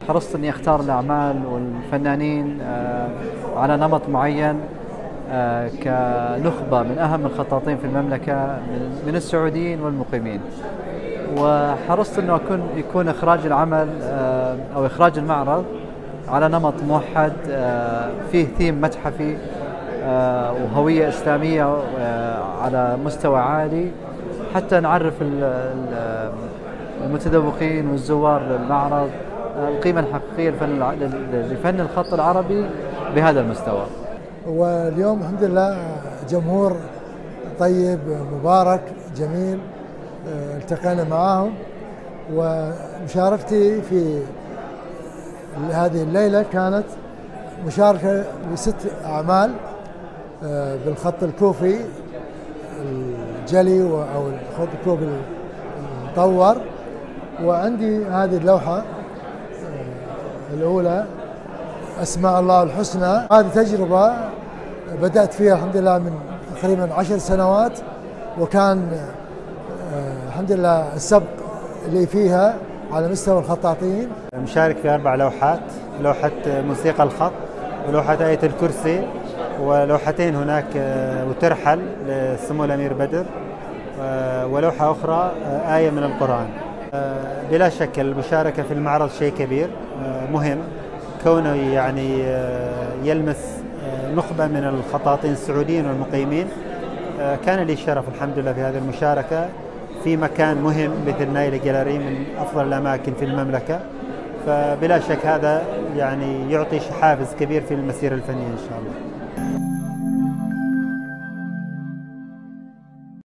حرصت أني أختار الأعمال والفنانين على نمط معين، كنخبة من أهم الخطاطين في المملكة من السعوديين والمقيمين. وحرصت أنه يكون إخراج العمل أو إخراج المعرض على نمط موحد، فيه ثيم متحفي وهوية إسلامية على مستوى عالي، حتى نعرف المتذوقين والزوار للمعرض القيمة الحقيقية لفن الخط العربي بهذا المستوى. واليوم الحمد لله جمهور طيب مبارك جميل، التقينا معاهم، ومشاركتي في هذه الليلة كانت مشاركة ب6 أعمال بالخط الكوفي الجلي أو الخط الكوفي المطور. وعندي هذه اللوحة الأولى أسماء الله الحسنى. هذه تجربة بدأت فيها الحمد لله من تقريبا 10 سنوات، وكان الحمد لله السبق اللي فيها على مستوى الخطاطين. مشارك في 4 لوحات، لوحة موسيقى الخط، ولوحة آية الكرسي، ولوحتين هناك وترحل لسمو الأمير بدر، ولوحة أخرى آية من القرآن. بلا شك المشاركة في المعرض شيء كبير مهم، كونه يعني يلمس نخبة من الخطاطين السعوديين والمقيمين. كان لي الشرف الحمد لله في هذه المشاركة في مكان مهم مثل نايل جاليري من أفضل الأماكن في المملكة، فبلا شك هذا يعني يعطي حافز كبير في المسيرة الفنية إن شاء الله.